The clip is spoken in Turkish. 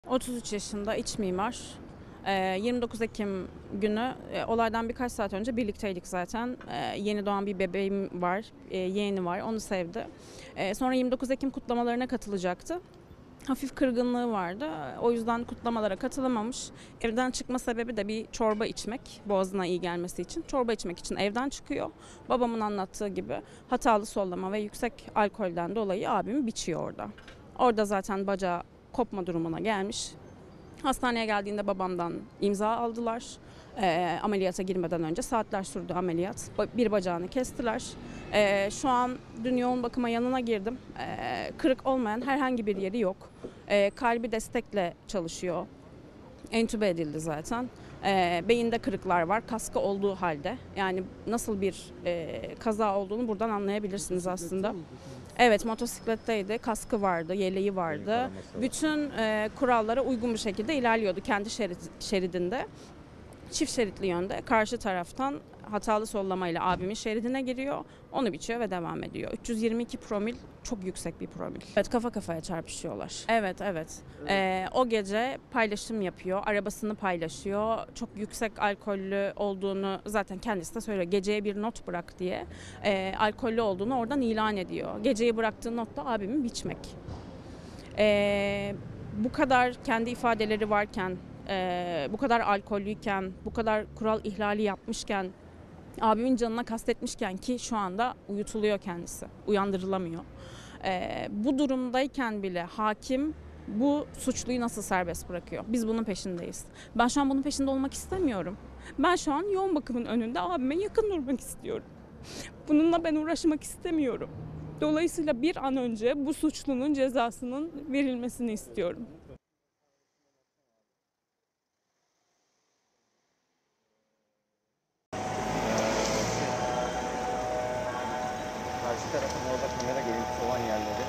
33 yaşında, iç mimar. 29 Ekim günü olaydan birkaç saat önce birlikteydik zaten. Yeni doğan bir bebeğim var, yeğeni var, onu sevdi. Sonra 29 Ekim kutlamalarına katılacaktı. Hafif kırgınlığı vardı. O yüzden kutlamalara katılamamış. Evden çıkma sebebi de bir çorba içmek. Boğazına iyi gelmesi için. Çorba içmek için evden çıkıyor. Babamın anlattığı gibi hatalı sollama ve yüksek alkolden dolayı abimi biçiyor orada. Orada zaten bacağı kopma durumuna gelmiş. Hastaneye geldiğinde babamdan imza aldılar. Ameliyata girmeden önce saatler sürdü ameliyat. Bir bacağını kestiler. Şu an dün yoğun bakıma yanına girdim. Kırık olmayan herhangi bir yeri yok. Kalbi destekle çalışıyor. Entübe edildi zaten. Beyinde kırıklar var, kaskı olduğu halde. Yani nasıl bir kaza olduğunu buradan anlayabilirsiniz aslında. Evet, motosikletteydi, kaskı vardı, yeleği vardı. Bütün kurallara uygun bir şekilde ilerliyordu kendi şeridinde. Çift şeritli yönde karşı taraftan hatalı sollamayla abimin şeridine giriyor. Onu biçiyor ve devam ediyor. 322 promil çok yüksek bir promil. Evet, kafa kafaya çarpışıyorlar. Evet. O gece paylaşım yapıyor. Arabasını paylaşıyor. Çok yüksek alkollü olduğunu zaten kendisi de söylüyor. Geceye bir not bırak diye. Alkollü olduğunu oradan ilan ediyor. Geceyi bıraktığı not da abimi biçmek. Bu kadar kendi ifadeleri varken, bu kadar alkollüyken, bu kadar kural ihlali yapmışken, abimin canına kastetmişken ki şu anda uyutuluyor kendisi, uyandırılamıyor. Bu durumdayken bile hakim bu suçluyu nasıl serbest bırakıyor? Biz bunun peşindeyiz. Ben şu an bunun peşinde olmak istemiyorum. Ben şu an yoğun bakımın önünde abime yakın durmak istiyorum. Bununla ben uğraşmak istemiyorum. Dolayısıyla bir an önce bu suçlunun cezasının verilmesini istiyorum. Karşı tarafın orada kamera görüntüsü olan yerleri.